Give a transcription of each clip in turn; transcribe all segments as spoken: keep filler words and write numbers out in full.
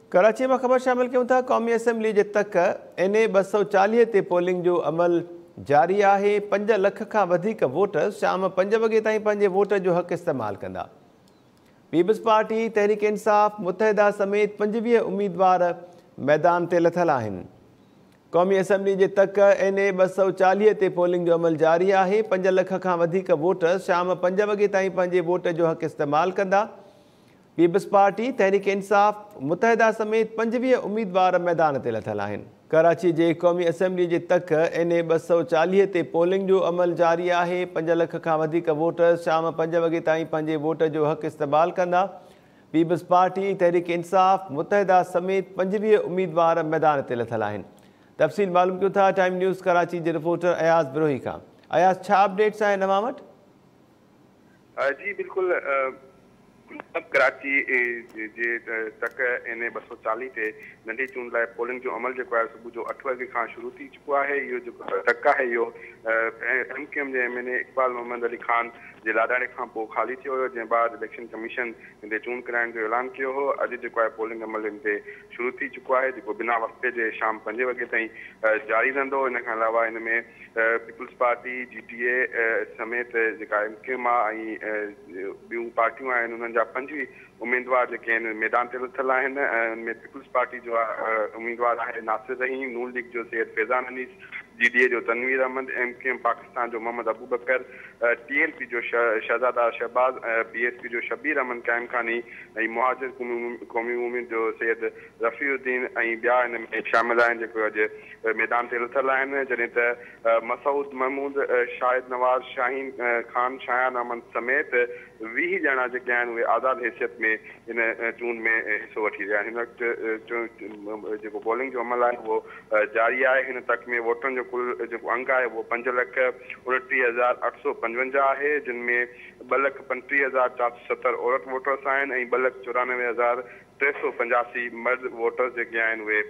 कराची में खबर शामिल क्यों था। कौमी असम्बली जे तक एन ए ॿ सौ चालीह ते पोलिंग जो अमल जारी है। पंज लख का वधिक वोटर्स शाम पंज वगे ताईं पंहिंजे वोट जो हक़ इस्तेमाल कंदा। पीपल्स पार्टी, तहरीक इंसाफ, मुतहदा समेत पंजवीह उम्मीदवार मैदान ते लथल आहिनि। कौमी असम्बली जे तक एन ए ॿ सौ चालीह ते पोलिंग जो अमल जारी है। पंज लख का वधिक वोटर्स शाम पंज वगे ताईं पंहिंजे वोट जो हक़ इस्तेमाल कंदा। पीपल्स पार्टी, तहरीक इंसाफ, मुतहदा समेत पंजवीह उम्मीदवार मैदान ते लथल आहिनि। कराची जे कौमी असम्बली जे तक एन ए ॿ सौ चालीह ते पोलिंग जो अमल जारी है। पंज लख का वधिक वोटर्स शाम पंज वगे ताईं पंहिंजे वोट जो हक़ इस्तेमाल कंदा। पीपल्स पार्टी, तहरीक इंसाफ, मुतहदा समेत पंजवीह उम्मीदवार मैदान ते लथल आहिनि। तफ़सील मालूम कयूं था टाइम न्यूज़ कराची जे रिपोर्टर अयाज़ बिरोही खां। अयाज़, छा अपडेट्स आहे नवां वटि? जी बिल्कुल, कराची जे तक एन ए ॿ सौ चालीह ते नंढी चूंड लाइ पोलिंग जो अमल जेको आहे सुबुह जो अठ वगे खां शुरू थी चुको आहे। इहो जेको तक आहे इहो एम क्यू एम जे M N A Iqbal Mohammad Ali Khan जे लाॾाणे खां पोइ ख़ाली थियो हुयो, जंहिं बाद इलेक्शन कमीशन हिन ते चूंड कराइण जो ऐलान कयो हो। अॼु जेको आहे पोलिंग अमल हिन ते शुरू थी चुको आहे, जेको बिना वक़्ते जे शाम पंजे वगे ताईं जारी रहंदो। इन खां अलावा हिन में People's Party, G T A समेत जेका एम क्यू एम आहे ऐं ॿियूं पार्टियूं आहिनि, उन्हनि जा पंजवीह उम्मीदवार जेके आहिनि मैदान ते लथल आहिनि। उनमें पीपल्स पार्टी जो उम्मीदवार आहे नासिर रहीम, नून लीग जो Syed Faizan Anees, G D A जो Tanveer Ahmed, M Q M Pakistan जो Mohammad Abu Bakar, T L P जो Shahzada Shahbaz, B S P जो शबीर अहमद कायम खानी ऐं मुहाजिर क़ौमी उम्मीद जो सैयद रफ़ीउद्दीन ऐं ॿिया हिन में शामिल आहिनि जेको अॼु मैदान ते लथल आहिनि। जॾहिं त मसूद महमूद, शाहिद नवाज़, शाहीन ख़ान, शायान अहमद समेत वीह ॼणा जेके आहिनि उहे आज़ाद हैसियत में हिन चूंड में हिसो वठी रहिया आहिनि। हिन वक़्तु जेको पोलिंग जो अमल आहे उहो जारी आहे। हिन तक में वोटनि जो कुल जेको अंक आहे उहो पंज लख उणटीह हज़ार अठ सौ पंजवंजाह आहे, जिन में ॿ लख पंटीह हज़ार चारि सौ सतरि औरत वोटर्स आहिनि ऐं ॿ लख चौरानवे हज़ार टे सौ पंजासी मर्द वोटर्स जेके आहिनि उहे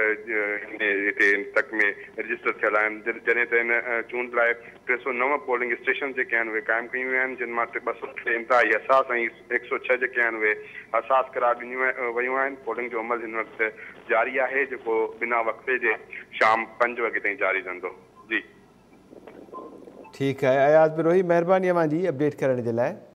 हिते तक में रजिस्टर थियल आहिनि। जॾहिं त हिन चूंड लाइ टे सौ नव पोलिंग स्टेशन जेके आहिनि उहे क़ाइमु कयूं वियूं आहिनि, जिन मां ॿ सौ टे इंतिहाई हसास ऐं हिकु सौ छह जेके आहिनि उहे हसास करार ॾिनियूं वियूं आहिनि। पोलिंग जो अमल हिन वक़्तु जारी आहे, जेको बिना वक़्ते जे शाम पंज वगे ताईं जारी रहंदो। जी ठीकु आहे अयाज़ बिरोही, महिरबानी अव्हां जी अपडेट करण जे लाइ।